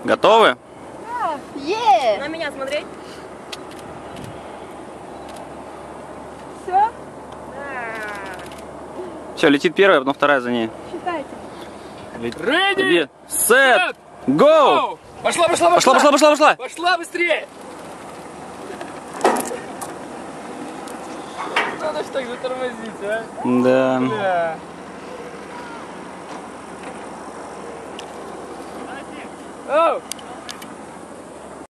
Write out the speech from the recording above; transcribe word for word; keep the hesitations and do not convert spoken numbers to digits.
Готовы? Да. Е! На меня смотреть. Все? Да. Все, летит первая, потом вторая за ней. Считайте. Ready, Сет, go! Пошла, пошла, Пошла, пошла, пошла, пошла! Пошла быстрее! Надо ж так затормозить, а? Да. Бля. Оу!